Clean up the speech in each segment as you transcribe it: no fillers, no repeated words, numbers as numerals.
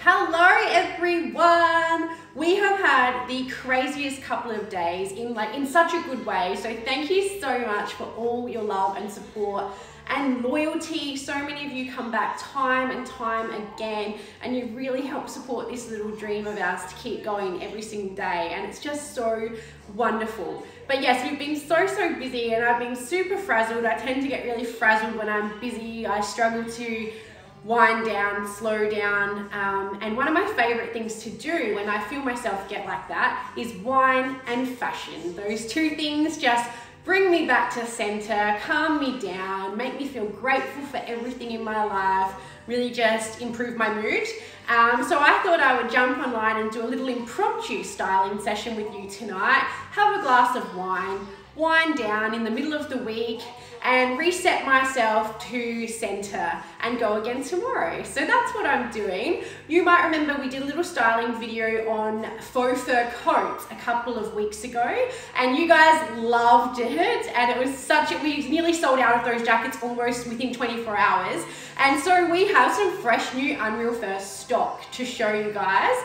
Hello everyone! We have had the craziest couple of days in such a good way. So thank you so much for all your love and support and loyalty. So many of you come back time and time again, and you really help support this little dream of ours to keep going every single day, and it's just so wonderful. But yes, we've been so busy, and I've been super frazzled. I tend to get really frazzled when I'm busy. I struggle to wind down, slow down, and one of my favorite things to do when I feel myself get like that is wine and fashion. Those two things just bring me back to center, calm me down, make me feel grateful for everything in my life, really just improve my mood. So I thought I would jump online and do a little impromptu styling session with you tonight, have a glass of wine, wind down in the middle of the week, and reset myself to center and go again tomorrow. So that's what I'm doing. You might remember we did a little styling video on faux fur coats a couple of weeks ago, and you guys loved it, and it was we nearly sold out of those jackets almost within 24 hours. And so we have some fresh new Unreal Fur stock to show you guys.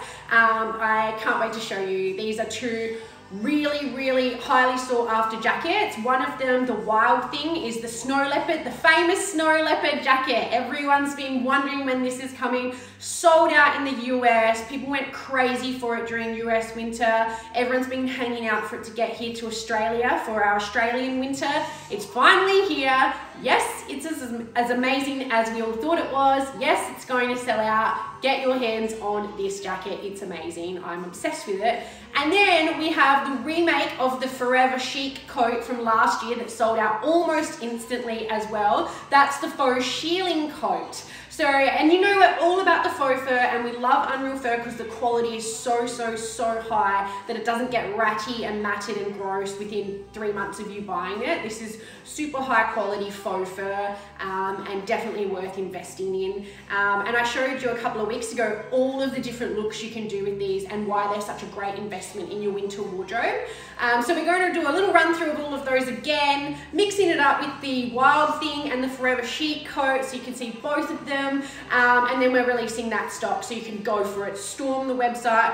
I can't wait to show you. These are two really highly sought after jackets. One of them, the wild thing, is the snow leopard, the famous snow leopard jacket. Everyone's been wondering when this is coming. Sold out in the US. People went crazy for it during US winter. Everyone's been hanging out for it to get here to Australia for our Australian winter. It's finally here. Yes, it's as amazing as we all thought it was. Yes, it's going to sell out. Get your hands on this jacket. It's amazing. I'm obsessed with it. And then we have the remake of the Forever Chic coat from last year that sold out almost instantly as well. That's the faux shearling coat. So, and you know we're all about the faux fur, and we love Unreal Fur because the quality is so high that it doesn't get ratty and matted and gross within 3 months of you buying it. This is super high quality faux fur, and definitely worth investing in. And I showed you a couple of weeks ago all of the different looks you can do with these and why they're such a great investment in your winter wardrobe. So we're going to do a little run through of all of those again, mixing it up with the Wild Thing and the Forever Chic coat so you can see both of them. And then we're releasing that stock so you can go for it, storm the website.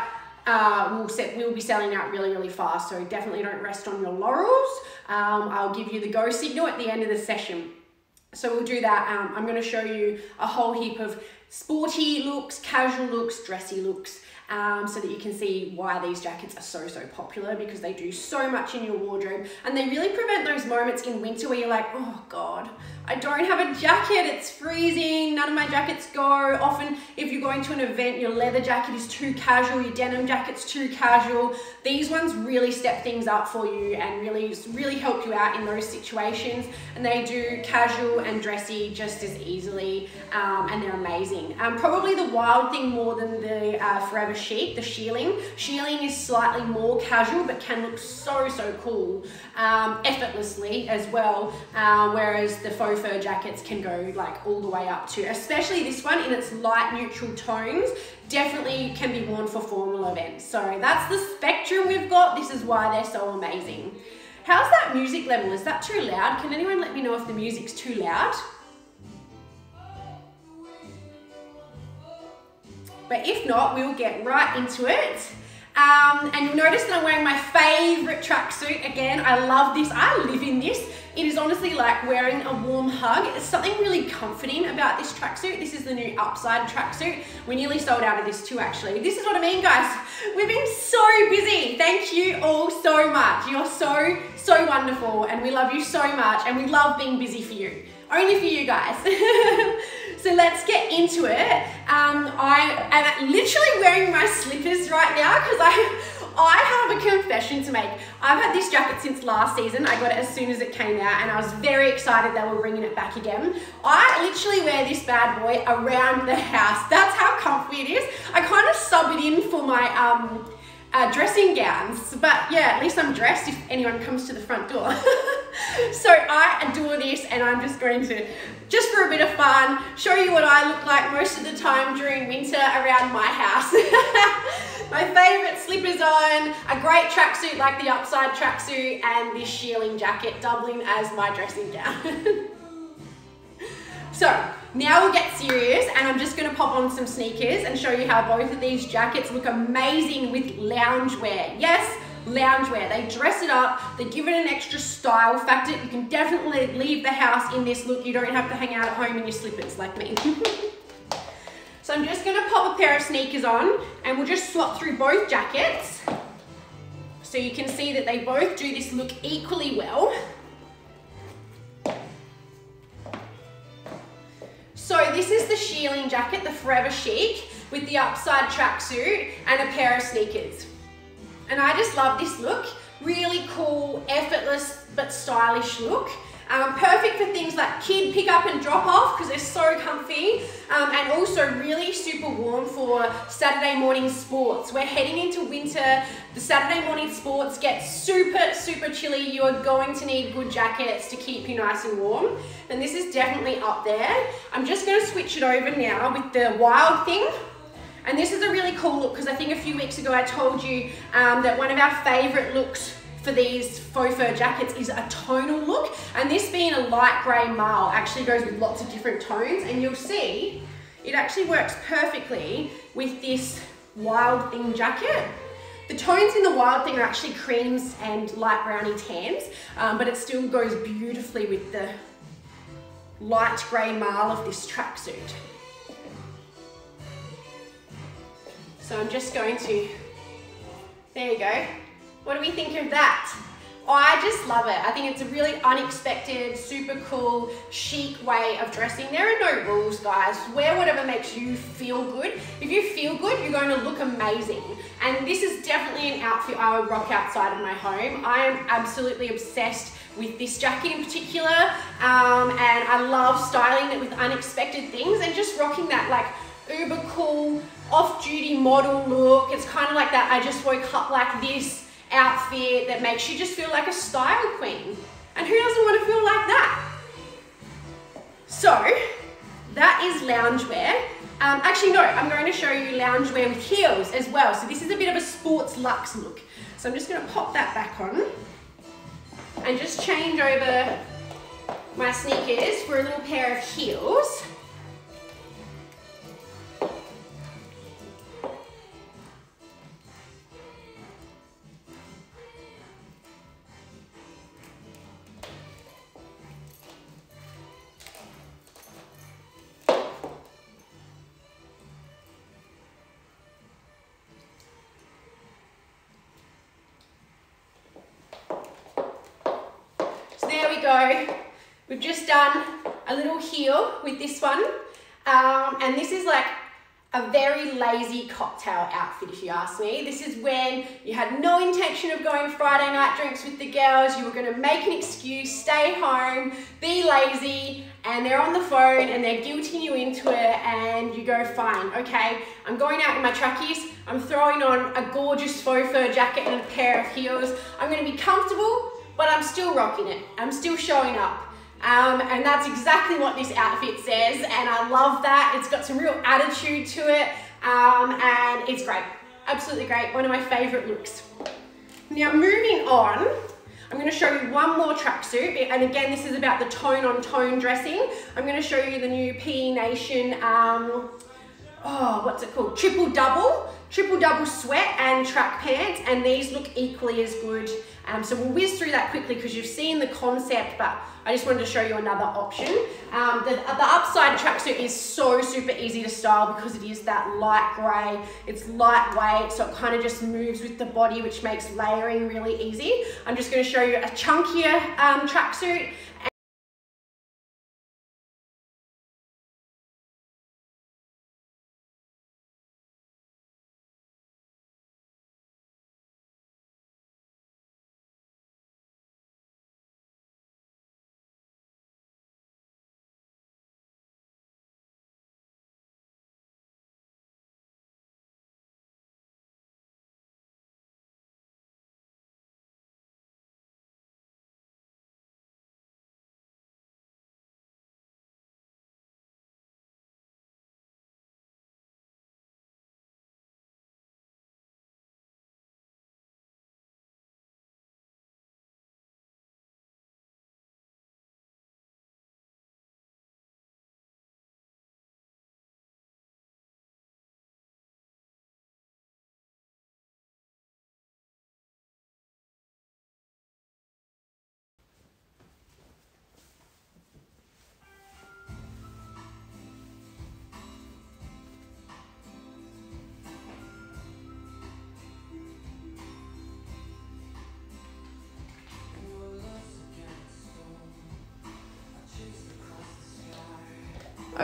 We'll be selling out really fast, so definitely don't rest on your laurels. I'll give you the go signal at the end of the session. So we'll do that. I'm going to show you a whole heap of sporty looks, casual looks, dressy looks, so that you can see why these jackets are so popular, because they do so much in your wardrobe, and they really prevent those moments in winter where you're like, oh God, I don't have a jacket, it's freezing, none of my jackets go. Often if you're going to an event, your leather jacket is too casual, your denim jacket's too casual. These ones really step things up for you and really help you out in those situations, and they do casual and dressy just as easily, and they're amazing. Probably the Wild Thing more than the Forever Chic, the shearling. Shearling is slightly more casual but can look so cool effortlessly as well, whereas the faux fur jackets can go like all the way up to, especially this one in its light neutral tones, definitely can be worn for formal events. So that's the spectrum we've got. This is why they're so amazing. How's that music level? Is that too loud? Can anyone let me know if the music's too loud? But if not, we'll get right into it. And you'll notice that I'm wearing my favorite tracksuit again. I love this. I live in this. It is honestly like wearing a warm hug. There's something really comforting about this tracksuit. This is the new Upside tracksuit. We nearly sold out of this too, actually. This is what I mean, guys. We've been so busy. Thank you all so much. You're so wonderful, and we love you so much, and we love being busy for you. Only for you guys. So let's get into it. I am literally wearing my slippers right now because I have a confession to make. I've had this jacket since last season. I got it as soon as it came out, and I was very excited they were bringing it back again. I literally wear this bad boy around the house. That's how comfy it is. I kind of sub it in for my dressing gowns, but yeah, at least I'm dressed if anyone comes to the front door. So I adore this, and I'm just going to, just for a bit of fun, show you what I look like most of the time during winter around my house. My favorite slippers on, a great tracksuit like the Upside tracksuit, and this shearling jacket doubling as my dressing gown. So Now we'll get serious, and I'm just gonna pop on some sneakers and show you how both of these jackets look amazing with loungewear. Yes, loungewear. They dress it up, they give it an extra style factor. You can definitely leave the house in this look. You don't have to hang out at home in your slippers like me. So I'm just gonna pop a pair of sneakers on, and we'll just swap through both jackets so you can see that they both do this look equally well. So this is the shearling jacket, the Forever Chic, with the upside tracksuit and a pair of sneakers. And I just love this look. Really cool, effortless, but stylish look. Perfect for things like kid pick up and drop off because they're so comfy, and also really super warm for Saturday morning sports. We're heading into winter. The Saturday morning sports get super, super chilly. You are going to need good jackets to keep you nice and warm. And this is definitely up there. I'm just going to switch it over now with the Wild Thing. And this is a really cool look because I think a few weeks ago I told you that one of our favorite looks for these faux fur jackets is a tonal look, and this being a light grey marl actually goes with lots of different tones, and you'll see it actually works perfectly with this Wild Thing jacket. The tones in the Wild Thing are actually creams and light browny tans, but it still goes beautifully with the light grey marl of this tracksuit. So I'm just going to, there you go. What do we think of that? I just love it. I think it's a really unexpected, super cool, chic way of dressing. There are no rules, guys. Wear whatever makes you feel good. If you feel good, you're going to look amazing. And this is definitely an outfit I would rock outside of my home. I am absolutely obsessed with this jacket in particular. And I love styling it with unexpected things and just rocking that like uber cool, off-duty model look. It's kind of like that I just woke up like this outfit that makes you just feel like a style queen. And who doesn't want to feel like that? So that is loungewear. Actually no, I'm going to show you loungewear with heels as well. So this is a bit of a sports luxe look. So I'm just going to pop that back on and just change over my sneakers for a little pair of heels. There we go. We've just done a little heel with this one. And this is like a very lazy cocktail outfit, if you ask me. This is when you had no intention of going Friday night drinks with the girls. You were going to make an excuse, stay home, be lazy, and they're on the phone and they're guilting you into it, and you go, fine, okay, I'm going out in my trackies. I'm throwing on a gorgeous faux fur jacket and a pair of heels. I'm going to be comfortable, but I'm still rocking it. I'm still showing up. And that's exactly what this outfit says, and I love that. It's got some real attitude to it, and it's great. Absolutely great. One of my favorite looks. Now moving on, I'm going to show you one more tracksuit, and again this is about the tone on tone dressing. I'm going to show you the new PE Nation, what's it called? Triple double sweat and track pants, and these look equally as good. So we'll whiz through that quickly because you've seen the concept, but I just wanted to show you another option. The upside tracksuit is so super easy to style because it is that light grey. It's lightweight, so it kind of just moves with the body, which makes layering really easy. I'm just going to show you a chunkier tracksuit.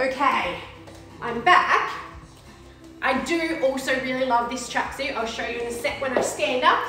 Okay, I'm back. I do also really love this tracksuit. I'll show you in a sec when I stand up.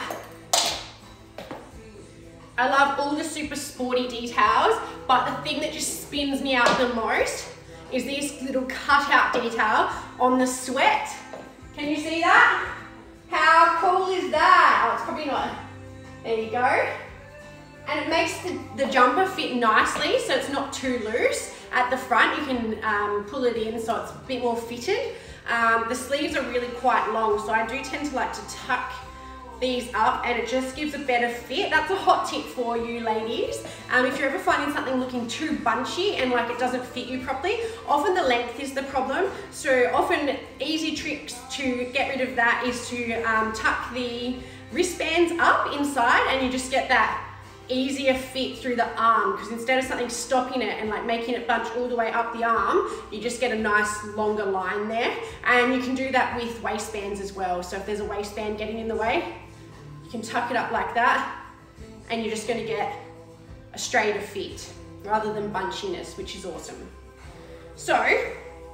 I love all the super sporty details, but the thing that just spins me out the most is this little cutout detail on the sweat. Can you see that? How cool is that? Oh, it's probably not. There you go. And it makes the jumper fit nicely, so it's not too loose. At the front, you can pull it in so it's a bit more fitted. The sleeves are really quite long, so I do tend to like to tuck these up and it just gives a better fit. That's a hot tip for you ladies. If you're ever finding something looking too bunchy and like it doesn't fit you properly, often the length is the problem. So often easy tricks to get rid of that is to tuck the wristbands up inside and you just get that easier fit through the arm, because instead of something stopping it and like making it bunch all the way up the arm, you just get a nice longer line there. And you can do that with waistbands as well. So if there's a waistband getting in the way, you can tuck it up like that and you're just going to get a straighter fit rather than bunchiness, which is awesome. So I'm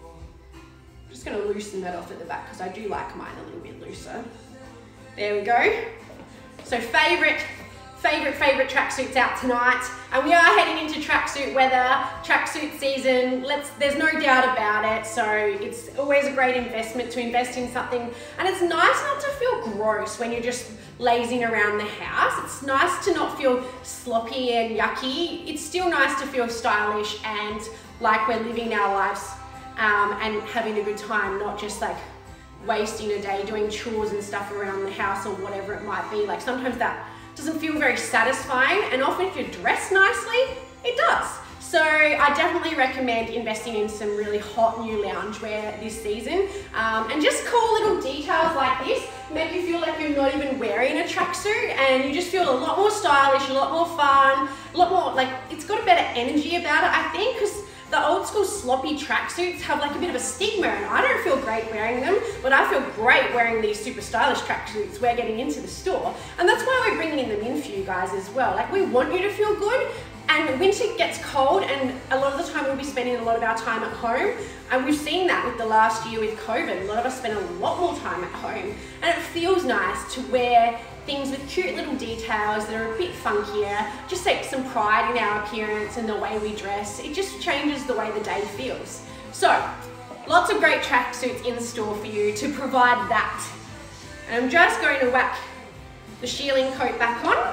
just going to loosen that off at the back because I do like mine a little bit looser. There we go. So favorite tracksuits out tonight, and we are heading into tracksuit weather, tracksuit season. There's no doubt about it. So it's always a great investment to invest in something, and it's nice not to feel gross when you're just lazing around the house. It's nice to not feel sloppy and yucky. It's still nice to feel stylish and like we're living our lives and having a good time, not just like wasting a day doing chores and stuff around the house or whatever it might be. Like sometimes that doesn't feel very satisfying, and often if you're dressed nicely, it does. So I definitely recommend investing in some really hot new loungewear this season, and just cool little details like this make you feel like you're not even wearing a tracksuit, and you just feel a lot more stylish, a lot more fun, a lot more like it's got a better energy about it, I think, because the old school sloppy tracksuits have like a bit of a stigma, and I don't feel great wearing them, but I feel great wearing these super stylish tracksuits we're getting into the store. And that's why we're bringing them in for you guys as well. Like we want you to feel good, and winter gets cold, and a lot of the time we'll be spending a lot of our time at home. And we've seen that with the last year with COVID. A lot of us spend a lot more time at home, and it feels nice to wear things with cute little details that are a bit funkier, just take some pride in our appearance and the way we dress. It just changes the way the day feels. So, lots of great tracksuits in store for you to provide that. And I'm just going to whack the shearling coat back on.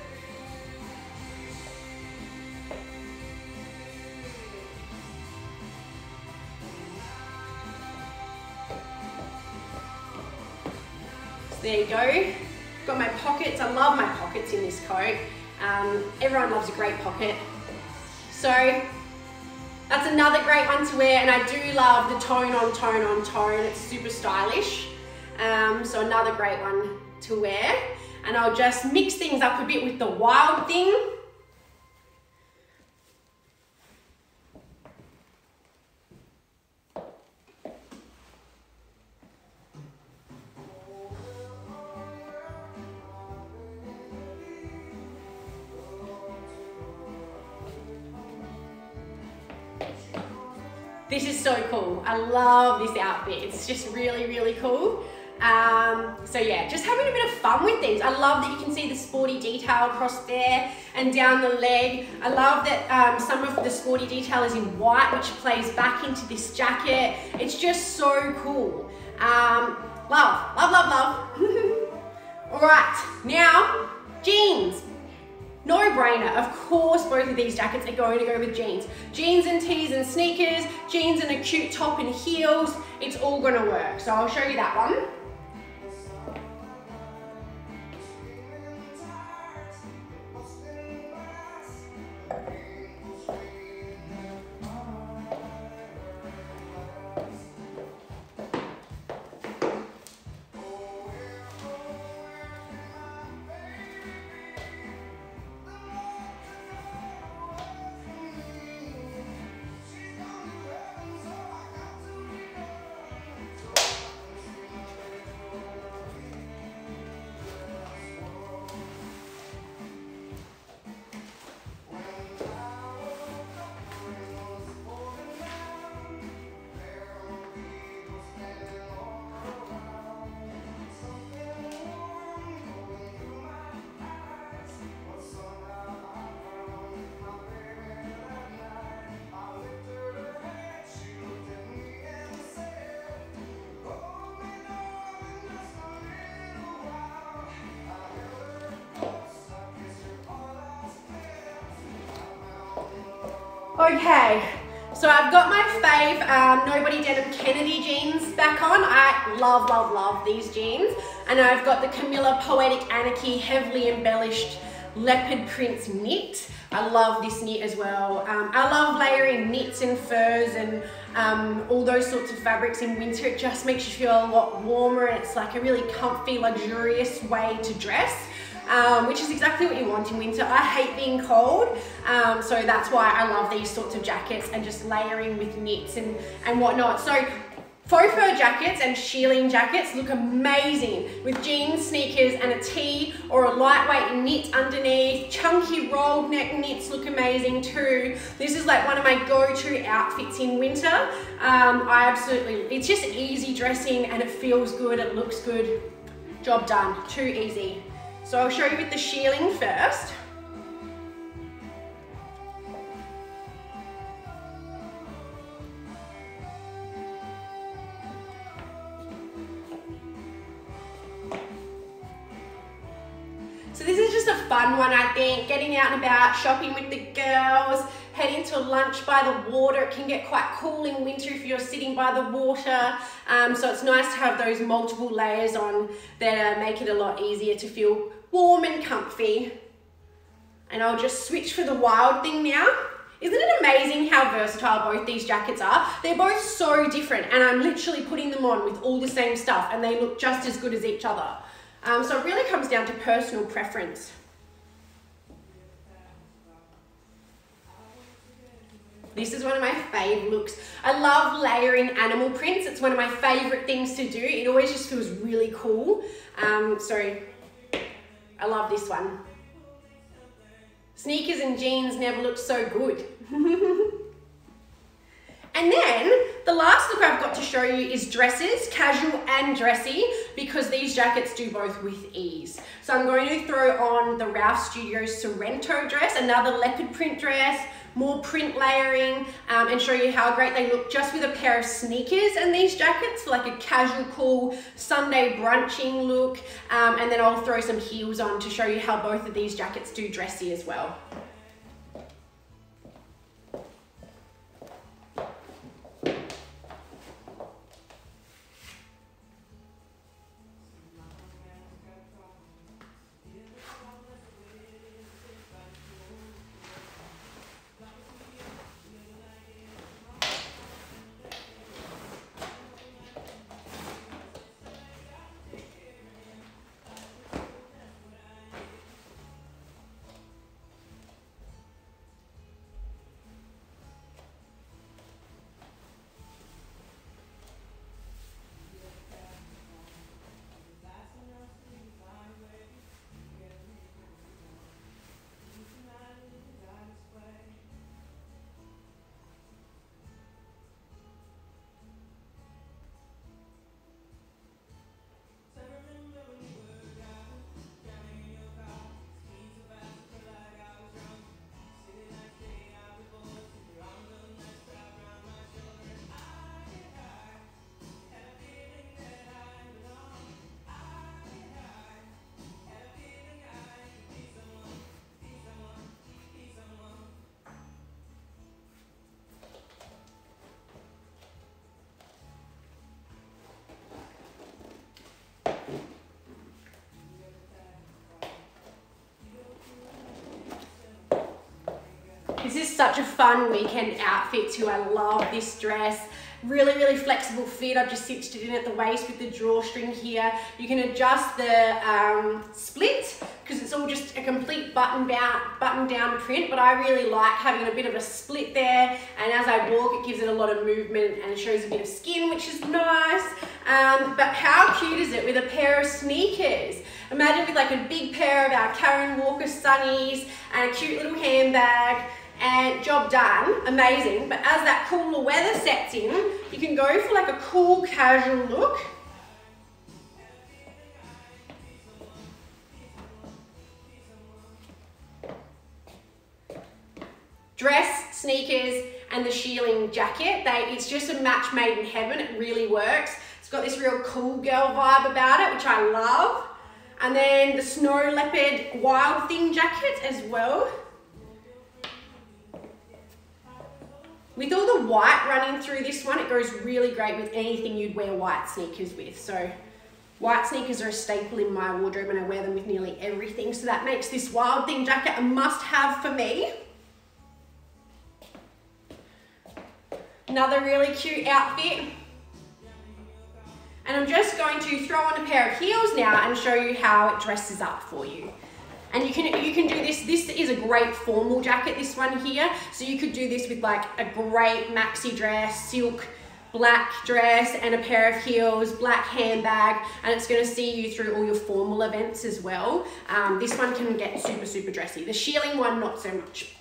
So there you go. Got my pockets. I love my pockets in this coat. Everyone loves a great pocket. So that's another great one to wear, and I do love the tone on tone on tone. It's super stylish. So another great one to wear. And I'll just mix things up a bit with the Wild Thing. This is so cool. I love this outfit. It's just really, really cool. So yeah, just having a bit of fun with things. I love that you can see the sporty detail across there and down the leg. I love that some of the sporty detail is in white, which plays back into this jacket. It's just so cool. Love, love, love, love. All right, now jeans. No-brainer. Of course, both of these jackets are going to go with jeans. Jeans and tees and sneakers, jeans and a cute top and heels. It's all going to work. So I'll show you that one. Okay, so I've got my fave Nobody Denim Kennedy jeans back on. I love, love, love these jeans. And I've got the Camilla Poetic Anarchy heavily embellished leopard prints knit. I love this knit as well. I love layering knits and furs and all those sorts of fabrics in winter. It just makes you feel a lot warmer, and it's like a really comfy, luxurious way to dress. Which is exactly what you want in winter. I hate being cold, so that's why I love these sorts of jackets and just layering with knits and whatnot. So faux fur jackets and shearling jackets look amazing with jeans, sneakers and a tee or a lightweight knit underneath. Chunky rolled neck knits look amazing too. This is like one of my go-to outfits in winter. It's just easy dressing and it feels good, it looks good. Job done, too easy. So I'll show you with the shearling first. So this is just a fun one, I think, getting out and about, shopping with the girls, heading to lunch by the water. It can get quite cool in winter if you're sitting by the water. So it's nice to have those multiple layers on that make it a lot easier to feel warm and comfy. And I'll just switch for the Wild Thing now. Isn't it amazing how versatile both these jackets are? They're both so different, and I'm literally putting them on with all the same stuff and they look just as good as each other. So it really comes down to personal preference. This is one of my fave looks. I love layering animal prints. It's one of my favorite things to do. It always just feels really cool. So I love this one. Sneakers and jeans never look so good. And then the last look I've got to show you is dresses, casual and dressy, because these jackets do both with ease. So I'm going to throw on the Ralph Studios Sorrento dress, another leopard print dress, more print layering, and show you how great they look just with a pair of sneakers and these jackets for like a casual, cool Sunday brunching look. And then I'll throw some heels on to show you how both of these jackets do dressy as well. This is such a fun weekend outfit too. I love this dress. Really, really flexible fit. I've just stitched it in at the waist with the drawstring here. You can adjust the split because it's all just a complete button down print, but I really like having a bit of a split there, and as I walk it gives it a lot of movement and it shows a bit of skin, which is nice. But how cute is it with a pair of sneakers? Imagine with like a big pair of our Karen Walker Sunnies and a cute little handbag, and job done, amazing. But as that cooler weather sets in, you can go for like a cool casual look. Dress, sneakers, and the shearling jacket. It's just a match made in heaven. It really works. It's got this real cool girl vibe about it, which I love. And then the Snow Leopard Wild Thing jacket as well. With all the white running through this one, it goes really great with anything you'd wear white sneakers with. So white sneakers are a staple in my wardrobe and I wear them with nearly everything. So that makes this Wild Thing jacket a must-have for me. Another really cute outfit. And I'm just going to throw on a pair of heels now and show you how it dresses up for you. And you can do this. This is a great formal jacket, this one here. So you could do this with like a great maxi dress, silk black dress and a pair of heels, black handbag, and it's going to see you through all your formal events as well. This one can get super, super dressy. The shearling one, not so much.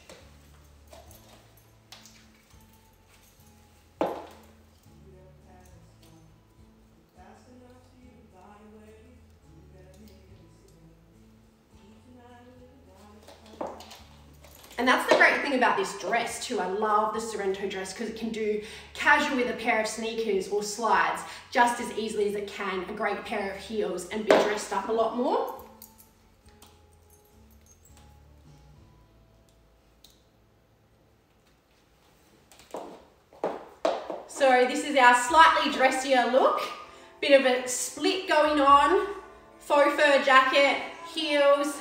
And that's the great thing about this dress too. I love the Sorrento dress because it can do casual with a pair of sneakers or slides just as easily as it can a great pair of heels and be dressed up a lot more. So this is our slightly dressier look. Bit of a split going on, faux fur jacket, heels.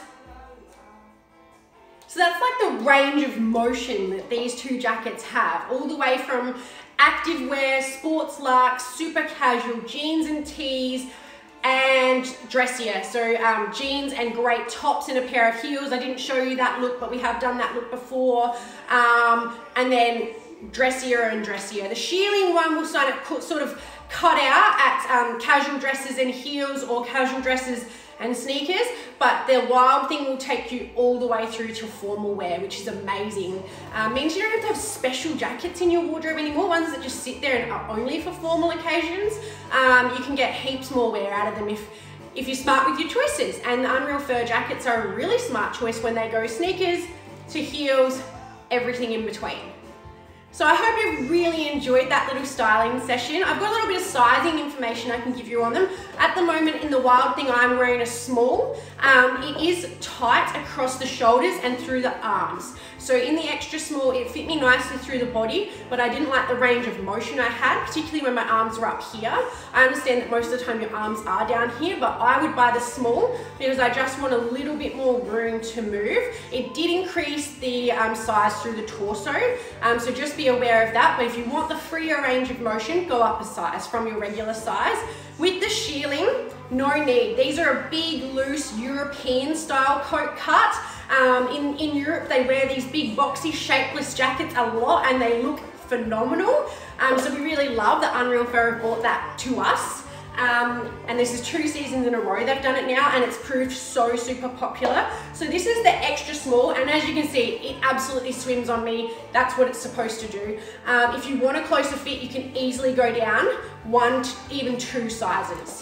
So that's like the range of motion that these two jackets have, all the way from activewear, sports luxe, super casual, jeans and tees, and dressier. So jeans and great tops and a pair of heels. I didn't show you that look, but we have done that look before. And then dressier and dressier. The shearling one will sort of cut out at casual dresses and heels or casual dresses and sneakers, but the Wild Thing will take you all the way through to formal wear, which is amazing. Means you don't have to have special jackets in your wardrobe anymore, ones that just sit there and are only for formal occasions. You can get heaps more wear out of them if you're smart with your choices. And the Unreal Fur jackets are a really smart choice when they go sneakers to heels, everything in between. So I hope you've really enjoyed that little styling session. I've got a little bit of sizing information I can give you on them. At the moment in the Wild Thing, I'm wearing a small. It is tight across the shoulders and through the arms. So in the extra small, it fit me nicely through the body, but I didn't like the range of motion I had, particularly when my arms were up here. I understand that most of the time your arms are down here, but I would buy the small because I just want a little bit more room to move. It did increase the size through the torso, so just be aware of that. But if you want the freer range of motion, go up a size from your regular size. With the shearling, no need. These are a big, loose European style coat cut. In Europe, they wear these big, boxy, shapeless jackets a lot and they look phenomenal. So we really love that Unreal Fur have brought that to us. And this is 2 seasons in a row they've done it now, and it's proved so super popular. So this is the extra small, and as you can see, it absolutely swims on me. That's what it's supposed to do. If you want a closer fit, you can easily go down 1 to even 2 sizes.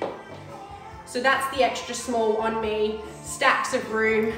So that's the extra small on me, stacks of room.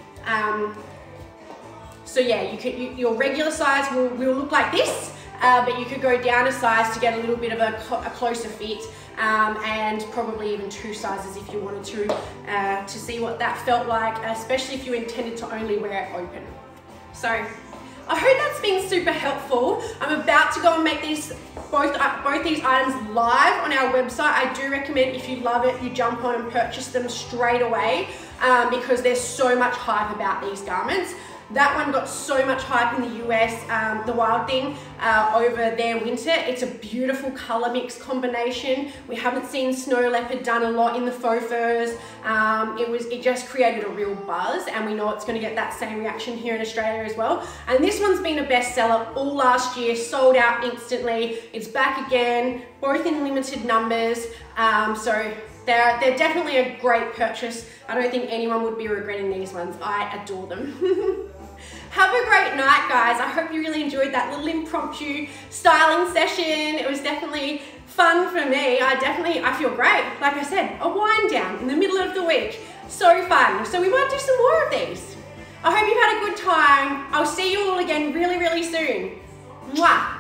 So yeah, your regular size will look like this, but you could go down a size to get a little bit of a closer fit, and probably even 2 sizes if you wanted to see what that felt like, especially if you intended to only wear it open. So I hope that's been super helpful. I'm about to go and make both these items live on our website. I do recommend, if you love it, you jump on and purchase them straight away, because there's so much hype about these garments. That one got so much hype in the US, the Wild Thing, over their winter. It's a beautiful color mix combination. We haven't seen snow leopard done a lot in the faux furs. It just created a real buzz, and we know it's going to get that same reaction here in Australia as well. And this one's been a bestseller all last year, sold out instantly. It's back again, both in limited numbers. So they're definitely a great purchase. I don't think anyone would be regretting these ones. I adore them. Have a great night, guys. I hope you really enjoyed that little impromptu styling session. It was definitely fun for me. I feel great. Like I said, a wind down in the middle of the week. So fun. So we might do some more of these. I hope you've had a good time. I'll see you all again really, really soon. Mwah.